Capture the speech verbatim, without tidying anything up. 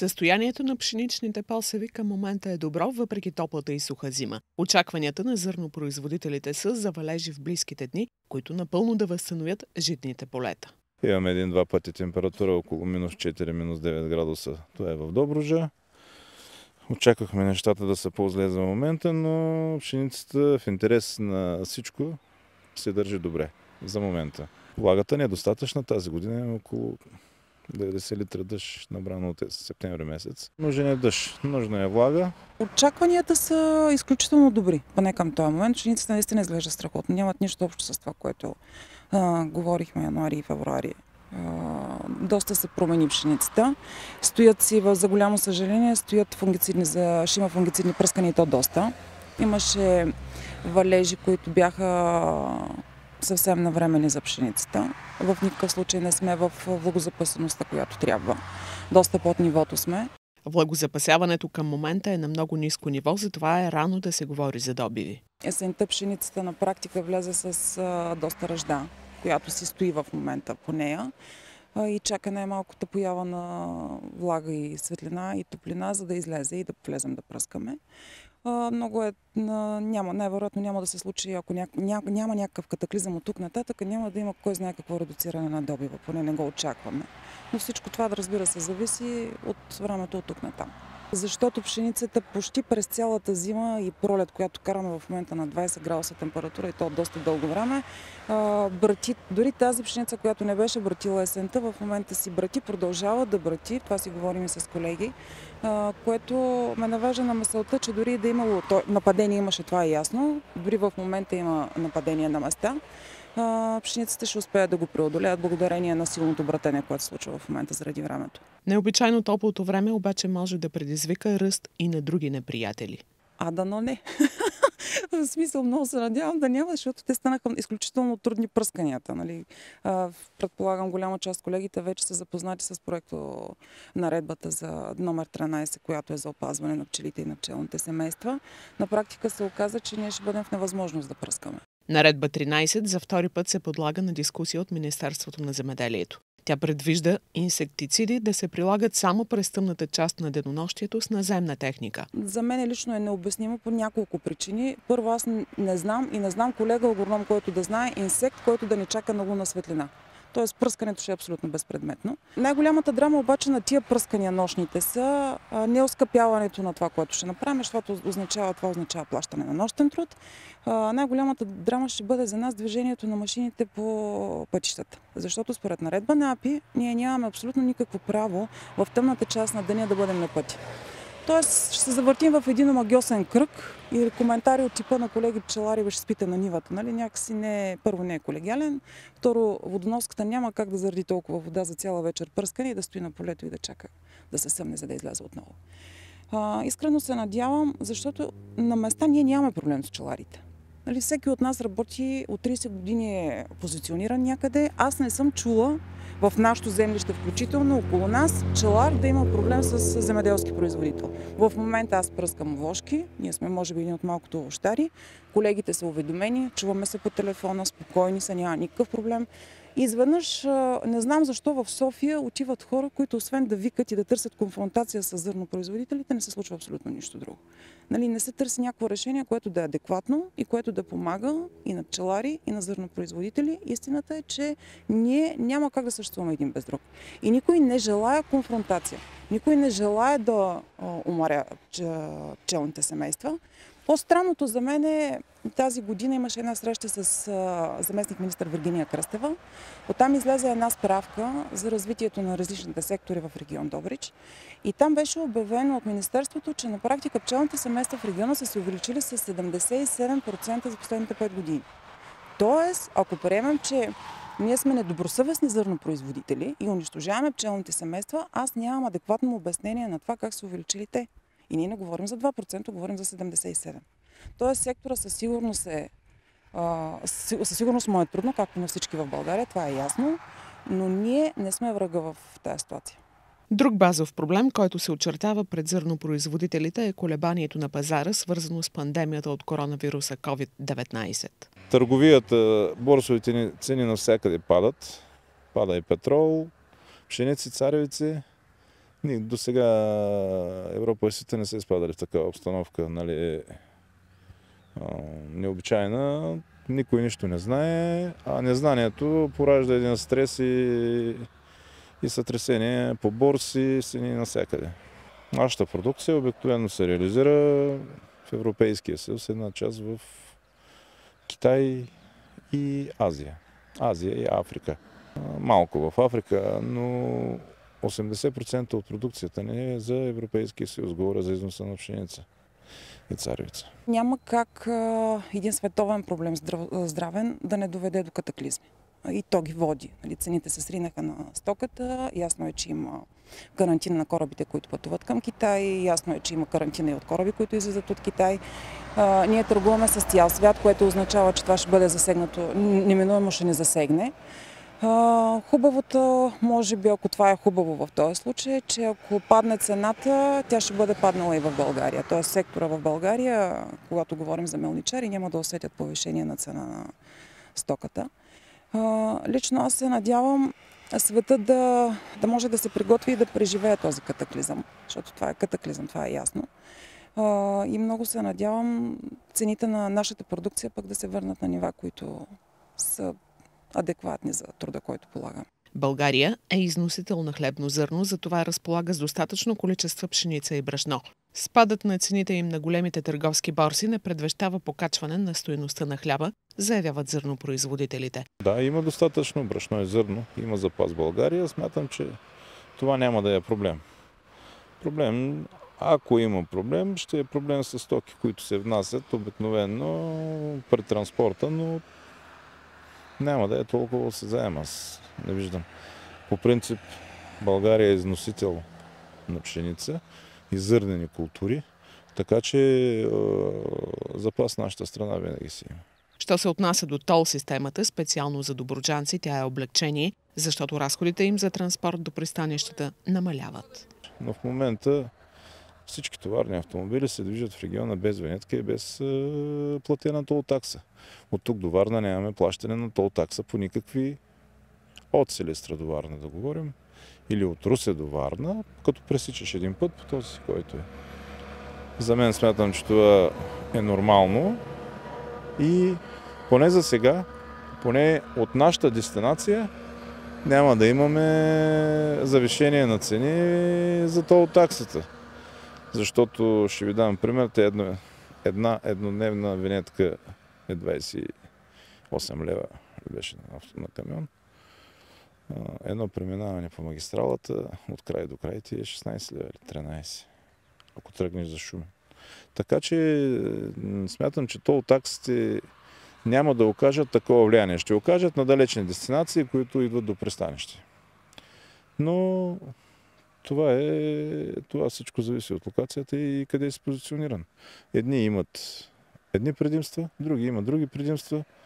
Състоянието на пшеничните посеви към момента е добро, въпреки топлата и суха зима. Очакванията на зърнопроизводителите са за валежи в близките дни, които напълно да възстановят житните полета. Имаме един-два пъти температура около минус четири, минус девет градуса. Това е в Добруджа. Очаквахме нещата да са по-зле за момента, но пшеницата в интерес на всичко се държи добре за момента. Влагата не е достатъчна, тази година е около деветдесет литра дъжд, набрано от септември месец. Нужен е дъжд, нужна е влага. Очакванията са изключително добри, поне към този момент. Пшеницата наистина изглежда страхотно. Нямат нищо общо с това, което а, говорихме януари и февруари. А, доста се промени пшеницата. Стоят си, за голямо съжаление, стоят фунгицидни, за, ще има фунгицидни пръскани и то доста. Имаше валежи, които бяха съвсем навремени за пшеницата. В никакъв случай не сме в влагозапасеността, която трябва. Доста под нивото сме. Влагозапасяването към момента е на много ниско ниво, затова е рано да се говори за добиви. Есента пшеницата на практика влезе с а, доста ръжда, която си стои в момента по нея а, и чака най-малката поява на влага и светлина и топлина, за да излезе и да влезем да пръскаме. Uh, много е, uh, няма, най-вероятно няма да се случи, ако ня, ня, няма някакъв катаклизъм от тук нататък, няма да има кой знае какво редуциране на добива, поне не го очакваме. Но всичко това, да разбира се, зависи от времето от тук натам. Защото пшеницата почти през цялата зима и пролет, която караме в момента на двайсет градуса температура и то доста дълго време, uh, брати, дори тази пшеница, която не беше братила есента, в момента си брати, продължава да брати, това си говорим и с колеги, Uh, което ме навежда на мисълта, че дори да имало то, нападение, имаше, това е ясно, дори в момента има нападение на места, uh, пшеницата ще успеят да го преодолеят благодарение на силното братене, което се случва в момента заради времето. Необичайно топлото време обаче може да предизвика ръст и на други неприятели. А дано не. В смисъл, много се надявам да няма, защото те станаха изключително трудни пръсканията. Нали? Предполагам, голяма част от колегите вече са запознати с проекто наредбата за номер тринайсет, която е за опазване на пчелите и на пчелните семейства. На практика се оказа, че ние ще бъдем в невъзможност да пръскаме. Наредба тринайсет за втори път се подлага на дискусия от Министерството на земеделието. Тя предвижда инсектициди да се прилагат само през тъмната част на денонощието с наземна техника. За мен лично е необяснимо по няколко причини. Първо, аз не знам и не знам колега агроном, който да знае инсект, който да не чака на лунна светлина. Тоест пръскането ще е абсолютно безпредметно. Най-голямата драма обаче на тия пръскания нощните са неоскъпяването на това, което ще направим, защото означава, това означава плащане на нощен труд. Най-голямата драма ще бъде за нас движението на машините по пътищата. Защото според наредба на АПИ ние нямаме абсолютно никакво право в тъмната част на деня да бъдем на пътя. Тоест ще се завъртим в един омагьосен кръг и коментари от типа на колеги пчелари, ще спите на нивата. Нали? Някакси не, първо не е колегиален, второ водоноската няма как да заради толкова вода за цяла вечер пръскане и да стои на полето и да чака да се съмне, за да излезе отново. А, искрено се надявам, защото на места ние нямаме проблем с пчеларите. Нали? Всеки от нас работи от трийсет години е позициониран някъде. Аз не съм чула в нашото землище, включително около нас, пчелар да има проблем с земеделски производител. В момента аз пръскам овошки, ние сме може би един от малкото овощари, колегите са уведомени, чуваме се по телефона, спокойни са, няма никакъв проблем. И изведнъж, не знам защо в София отиват хора, които освен да викат и да търсят конфронтация с зърнопроизводителите, не се случва абсолютно нищо друго. Нали, не се търси някакво решение, което да е адекватно и което да помага и на пчелари, и на зърнопроизводители. Истината е, че ние няма как да съществуваме един без друг. И никой не желая конфронтация. Никой не желая да умаря пчелните семейства. По-странното за мен е, тази година имаше една среща с а, заместник министър Виргиния Кръстева. Оттам излезе една справка за развитието на различните сектори в регион Добрич. И там беше обявено от Министерството, че на практика пчелните семейства в региона са се увеличили с седемдесет и седем процента за последните пет години. Тоест, ако приемем, че ние сме недобросъвестни зърнопроизводители и унищожаваме пчелните семейства, аз нямам адекватно обяснение на това как са увеличили те. И ние не говорим за два процента, говорим за седемдесет и седем процента. Тоест сектора със сигурност е, а, със сигурност му е трудно, както на всички в България, това е ясно, но ние не сме врага в тази ситуация. Друг базов проблем, който се очертава пред зърнопроизводителите, е колебанието на пазара, свързано с пандемията от коронавируса ковид деветнайсет. Търговията, борсовите цени навсякъде падат. Пада и петрол, пшеници, царевици. Ние до сега европейците не са изпадали в такава обстановка, нали, необичайна. Никой нищо не знае, а незнанието поражда един стрес и, и сътресение по борси, цени навсякъде. Нашата продукция обикновено се реализира в Европейския съюз, една част в Китай и Азия. Азия и Африка. Малко в Африка, но осемдесет процента от продукцията ни е за Европейския съюз. Говоря за износа на пшеница и царевица. Няма как а, един световен проблем здрав, здравен да не доведе до катаклизми. И то ги води. Нали, цените се сринаха на стоката. Ясно е, че има карантина на корабите, които пътуват към Китай. Ясно е, че има карантина и от кораби, които излизат от Китай. А, ние търгуваме с цял свят, което означава, че това ще бъде засегнато. Неминуемо ще ни засегне. Uh, хубавото, може би, ако това е хубаво в този случай, че ако падне цената, тя ще бъде паднала и в България. Тоест сектора в България, когато говорим за мелничари, няма да усетят повишение на цена на стоката. Uh, лично аз се надявам света да, да може да се приготви и да преживее този катаклизъм, защото това е катаклизъм, това е ясно. Uh, и много се надявам цените на нашата продукция пък да се върнат на нива, които са адекватни за труда, който полагам. България е износител на хлебно зърно, затова разполага с достатъчно количество пшеница и брашно. Спадът на цените им на големите търговски борси не предвещава покачване на стойността на хляба, заявяват зърнопроизводителите. Да, има достатъчно брашно и зърно, има запас в България. Смятам, че това няма да е проблем. Проблем, ако има проблем, ще е проблем с стоки, които се внасят обикновено при транспорта, но няма да е толкова осезаем, аз не виждам. По принцип, България е износител на пшеница и зърнени култури, така че е, запас нашата страна винаги си има. Що се отнася до тол системата, специално за добруджанци, тя е облегчение, защото разходите им за транспорт до пристанищата намаляват. Но в момента всички товарни автомобили се движат в региона без винетка и без е, платена тол такса. От тук до Варна нямаме плащане на тол такса по никакви от Силистра до Варна да говорим, или от Русе до Варна, като пресичаш един път по този, който е. За мен смятам, че това е нормално и поне за сега, поне от нашата дестинация, няма да имаме завишение на цени за тол таксата. Защото, ще ви дам пример, едно, една еднодневна винетка е двайсет и осем лева, беше на, на камион. Едно преминаване по магистралата от край до край ти е шестнайсет лева или тринайсет, ако тръгнеш за Шумен. Така че смятам, че тол таксите няма да окажат такова влияние. Ще окажат на далечни дестинации, които идват до пристанище. Но това е, това всичко зависи от локацията и къде е позициониран. Едни имат едни предимства, други имат други предимства.